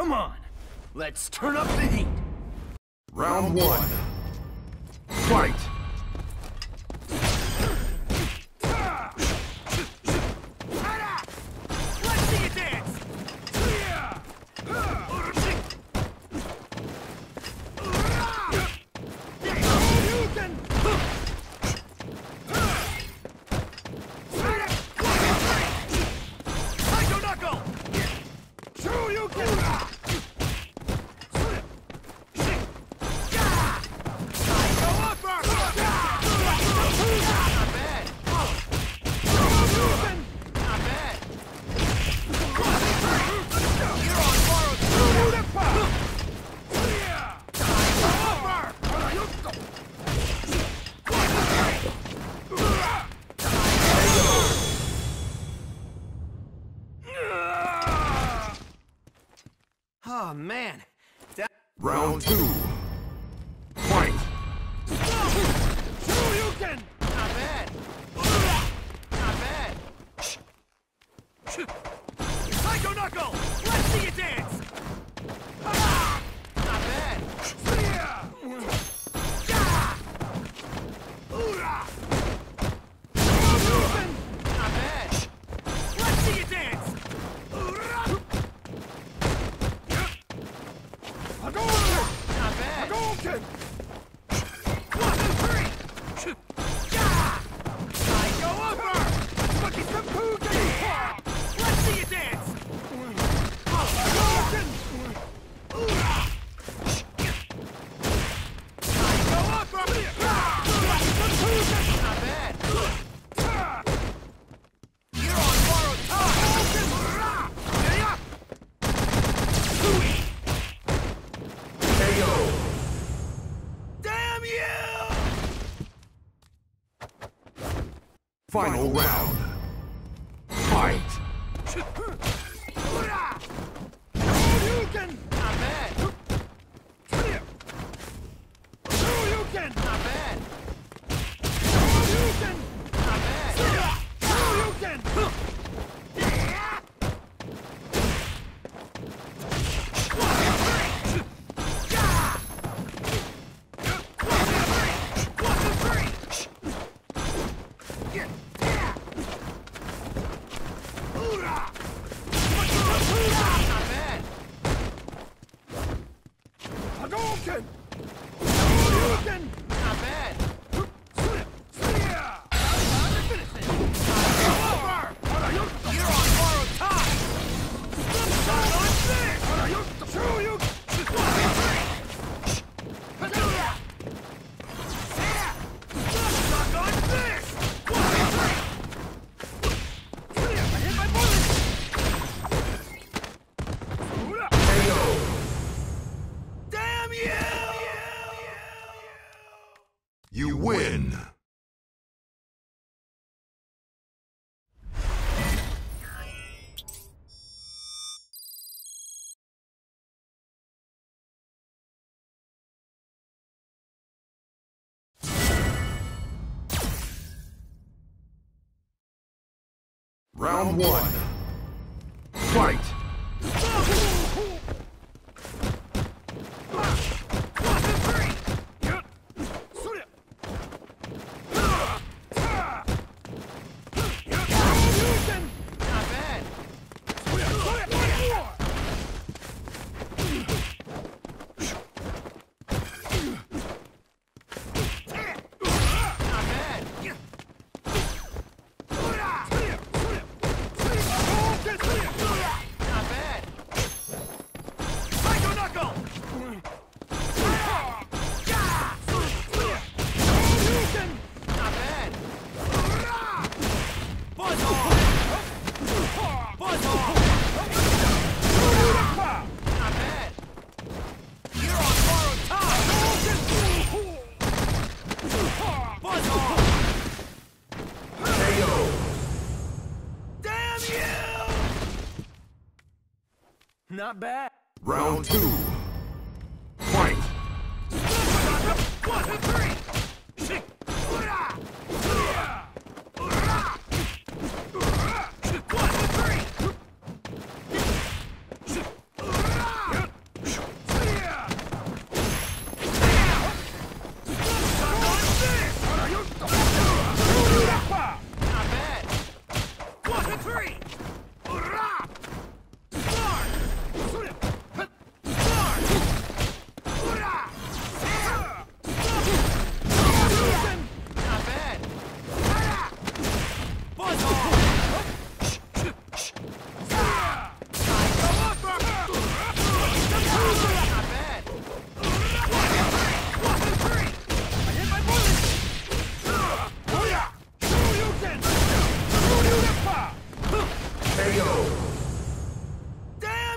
Come on, let's turn up the heat. Round one. Fight! Let's see you dance. Oh man. Round two. Fight! Shoryuken! Not bad. Not bad. Psycho Knuckle! Let's see you dance! Not bad. Not bad. Let's see you dance! Not bad. Hadouken! 1, 2, 3! Psycho over! Smoky Seppuku! Let's see you dance! Hadouken! Psycho over! Smoky Seppuku! Not bad. You're on borrowed time! KO! Damn you! Final round. Fight! Shoryuken! Not bad. Shoryuken! Not bad. Shoryuken! Not bad. Shoryuken! Hadouken! Shoryuken! Not bad. You're on borrowed time! Shot on this! Shoryuken! Stuck on this! I hit my bullet! KO! Damn you! You win! Round one. Fight! Not bad. Not bad. Not bad. Psycho Knuckle! Not bad. Buzz off! Buzz off! Not bad. You're on borrowed time! Buzz off! KO! Damn you! Not bad. Round two. Fight! 1, 2, 3! Shit! One, two, three!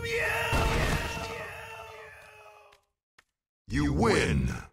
You win.